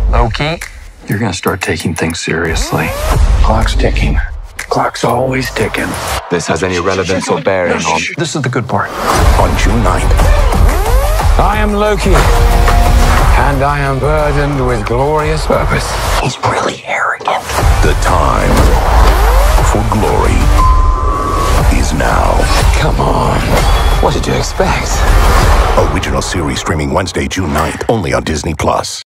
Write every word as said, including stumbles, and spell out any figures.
Loki, you're gonna start taking things seriously. Clock's ticking. Clock's always ticking. This has any relevance or bearing on... This is the good part. On June ninth. I am Loki, and I am burdened with glorious purpose. He's really arrogant. The time for glory is now. Come on. What did you expect? Original series streaming Wednesday, June ninth, only on Disney Plus.